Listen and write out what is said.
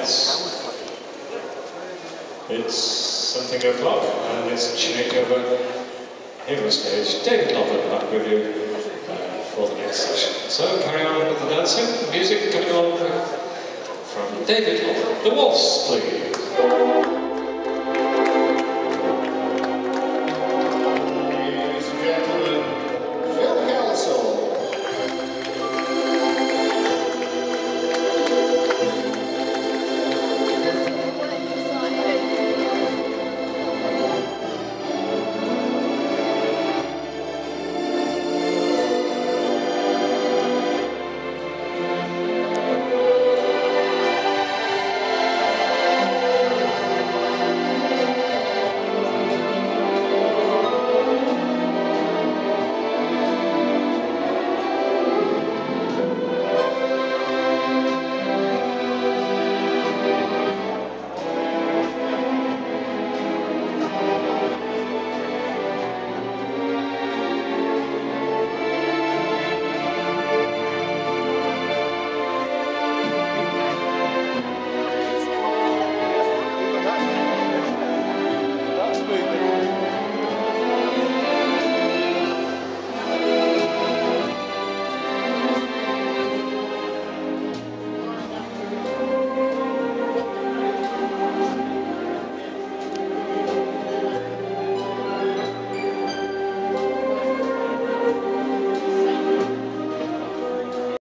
dance. It's something o'clock and it's changeover here on stage. David Lovett back with you for the next session. So carry on with the dancing. Music coming on from David Lovett. The waltz, please.